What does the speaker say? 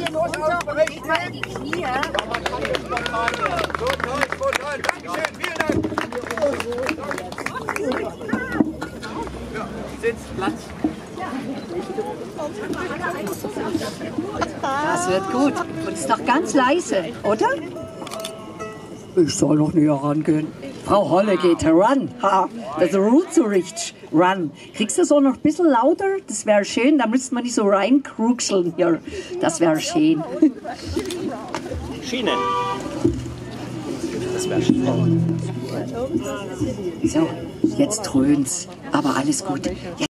bisschen runter und geht mal in die Knie. Ja, man kann nicht spontan hier. So toll. Dankeschön, vielen Dank. Ja, Sitz, Platz. Das wird gut. Und ist doch ganz leise, oder? Ich soll noch näher rangehen. Frau Holle geht heran. Ha, das ruht so richtig. Run. Kriegst du so noch ein bisschen lauter? Das wäre schön. Da müsste man nicht so reinkruxeln hier. Das wäre schön. Schiene. Das wäre schön. So, jetzt dröhnt's. Aber alles gut.